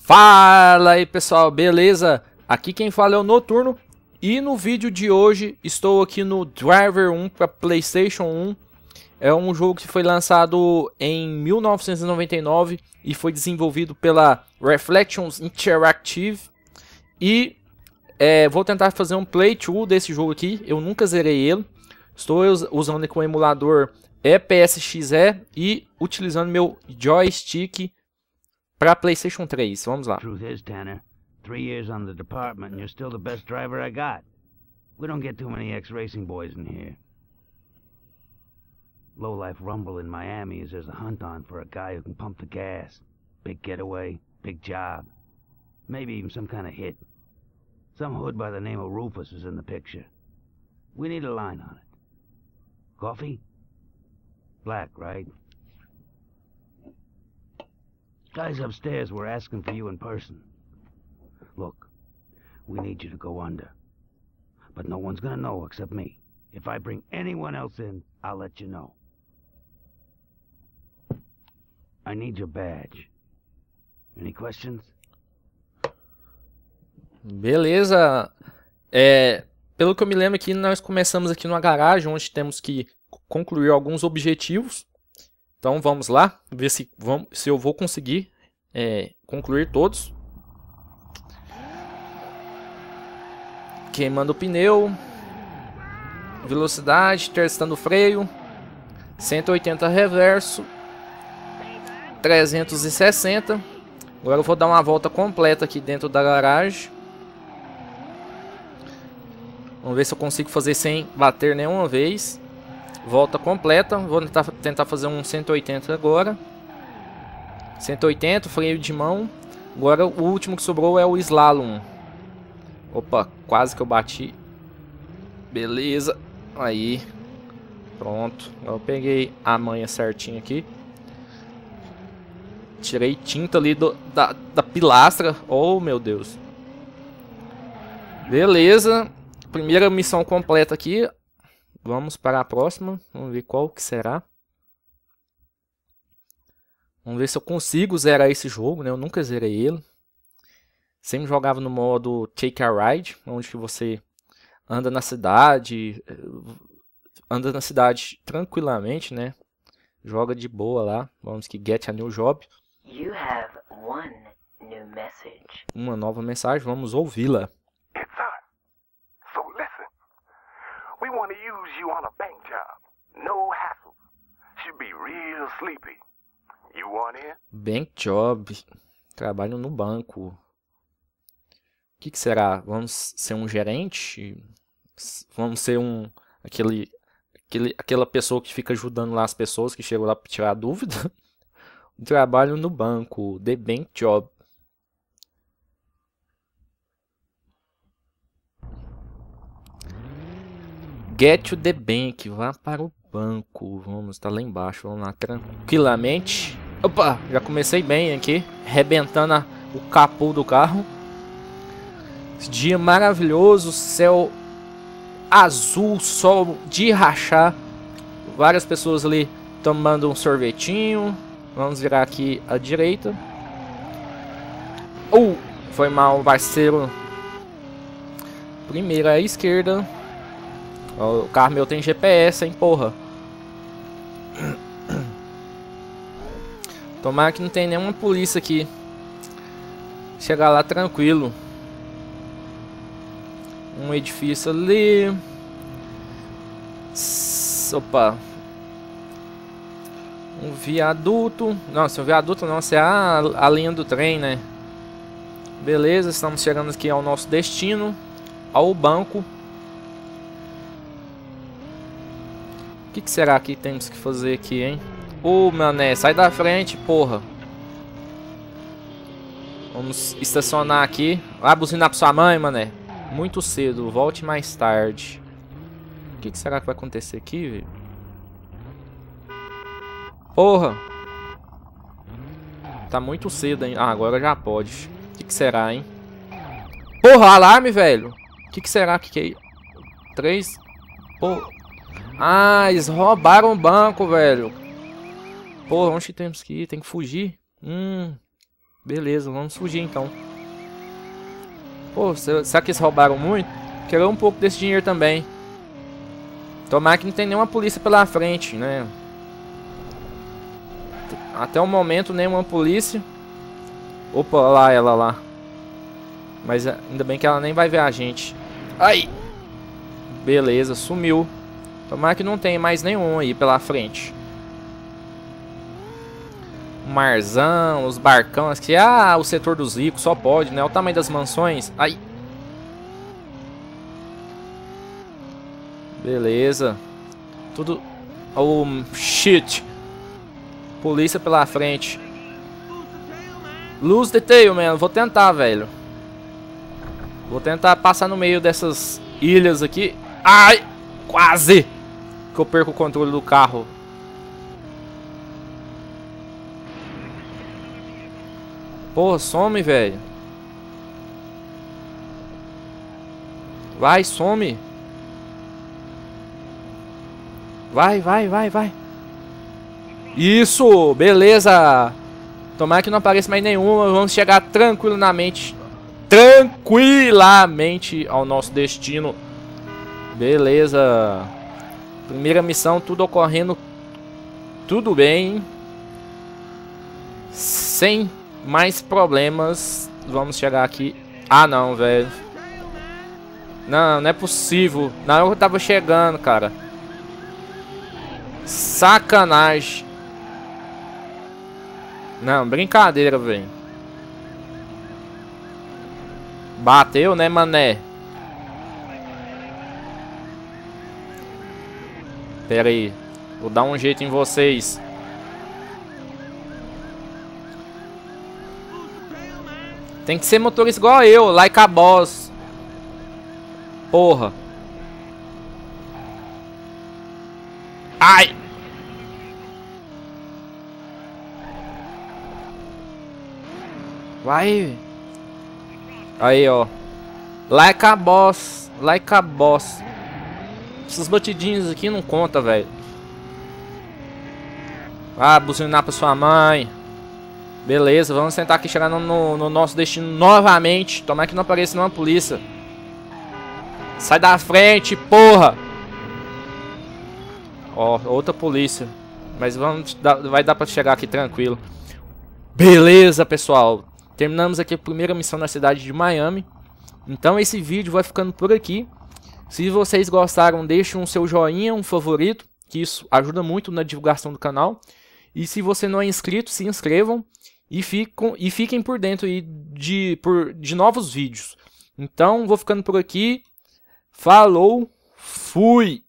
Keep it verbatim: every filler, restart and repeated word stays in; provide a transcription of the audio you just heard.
Fala aí pessoal, beleza? Aqui quem fala é o Noturno e no vídeo de hoje estou aqui no Driver um para PlayStation um. É um jogo que foi lançado em mil novecentos e noventa e nove e foi desenvolvido pela Reflections Interactive. E é, vou tentar fazer um playthrough desse jogo aqui, eu nunca zerei ele. Estou usando com o emulador E P S X E e utilizando meu joystick para PlayStation três. Vamos lá. Truth is, Tanner, three years on the department and you're still the best driver I got. We don't get too many ex-racing boys in here. Low-life rumble in Miami is there's a hunt on for a guy who can pump the gas. Big getaway, big job. Maybe even some kind of hit. Some hood by the name of Rufus is in the picture. We need a line on it. Coffee? Black, right? Guys upstairs were asking for you in person. Look, we need you to go under. But no one's gonna know except me. If I bring anyone else in, I'll let you know. I need your badge. Any questions? Beleza. É, pelo que eu me lembro aqui, nós começamos aqui numa garagem onde temos que concluir alguns objetivos. Então vamos lá, ver se, vamos, se eu vou conseguir é, concluir todos. Queimando o pneu. Velocidade, testando o freio. cento e oitenta reverso. trezentos e sessenta. Agora eu vou dar uma volta completa aqui dentro da garagem. Vamos ver se eu consigo fazer sem bater nenhuma vez. Volta completa. Vou tentar, tentar fazer um cento e oitenta agora. cento e oitenta, freio de mão. Agora o último que sobrou é o slalom. Opa, quase que eu bati. Beleza. Aí. Pronto. Eu peguei a manha certinha aqui. Tirei tinta ali do, da, da pilastra. Oh, meu Deus. Beleza. Primeira missão completa aqui. Vamos para a próxima. Vamos ver qual que será. Vamos ver se eu consigo zerar esse jogo, né? Eu nunca zerei ele. Sempre jogava no modo Take a Ride, onde que você anda na cidade, anda na cidade tranquilamente, né? Joga de boa lá. Vamos que get a new job. You have one new message. Uma nova mensagem, vamos ouvi-la. It's us. So listen, we want to use you on a bank job. No hassle. Should be real sleepy. You want in? Bank job. Trabalho no banco. O que, que será? Vamos ser um gerente? Vamos ser um aquele, aquele aquela pessoa que fica ajudando lá as pessoas que chegam lá para tirar dúvida? Trabalho no banco. The bank job. Get to the bank. Vá para o banco. Vamos estar lá embaixo. Vamos lá tranquilamente. Opa, já comecei bem aqui. Arrebentando a, o capô do carro. Esse dia maravilhoso. Céu azul. Sol de rachar. Várias pessoas ali tomando um sorvetinho. Vamos virar aqui à direita. Uh, foi mal, parceiro. Primeiro à esquerda. O carro meu tem G P S, hein, porra. Tomara que não tem nenhuma polícia aqui. Chegar lá tranquilo. Um edifício ali. Opa. Um viaduto. Nossa, um viaduto não, isso é a, a linha do trem, né? Beleza, estamos chegando aqui ao nosso destino. Ao banco. O que, que será que temos que fazer aqui, hein? Ô, mané, sai da frente, porra. Vamos estacionar aqui. Vai buzinar pra sua mãe, mané. Muito cedo, volte mais tarde. O que, que será que vai acontecer aqui, velho? Porra. Tá muito cedo, hein? Ah, agora já pode. O que, que será, hein? Porra, alarme, velho. O que, que será que que é? Três. Porra. Ah, eles roubaram o banco, velho. Porra, onde temos que ir? Tem que fugir. Hum. Beleza, vamos fugir então. Pô, será que eles roubaram muito? Quero um pouco desse dinheiro também. Tomara que não tem nenhuma polícia pela frente, né? Até o momento, nenhuma polícia. Opa, lá ela lá. Mas ainda bem que ela nem vai ver a gente. Ai! Beleza, sumiu. Tomara que não tenha mais nenhum aí pela frente. O marzão, os barcão aqui. Ah, o setor dos ricos, só pode, né? O tamanho das mansões. Ai! Beleza. Tudo... Oh, shit. Polícia pela frente. Lose the tail, man. Vou tentar, velho. Vou tentar passar no meio dessas ilhas aqui. Ai! Quase! Que eu perco o controle do carro. Porra, some, velho. Vai, some. Vai, vai, vai, vai. Isso, beleza. Tomara que não apareça mais nenhuma. Vamos chegar tranquilamente. Tranquilamente ao nosso destino. Beleza. Primeira missão, tudo ocorrendo. Tudo bem. Sem mais problemas. Vamos chegar aqui. Ah, não, velho. Não, não é possível. Não, eu tava chegando, cara. Sacanagem. Não, brincadeira, velho. Bateu, né, mané? Pera aí. Vou dar um jeito em vocês. Tem que ser motorista igual eu, like a boss. Porra. Ai! Vai! Aí, ó. Like a boss. Like a boss. Essas batidinhas aqui não conta, velho. Ah, buzinar pra sua mãe. Beleza, vamos tentar aqui chegar no, no, no nosso destino novamente. Tomara que não apareça nenhuma polícia. Sai da frente, porra! Ó, outra polícia. Mas vamos dar, vai dar pra chegar aqui tranquilo. Beleza, pessoal. Terminamos aqui a primeira missão na cidade de Miami. Então esse vídeo vai ficando por aqui. Se vocês gostaram, deixem um seu joinha, um favorito, que isso ajuda muito na divulgação do canal. E se você não é inscrito, se inscrevam e, ficam, e fiquem por dentro aí de, por, de novos vídeos. Então vou ficando por aqui. Falou, fui!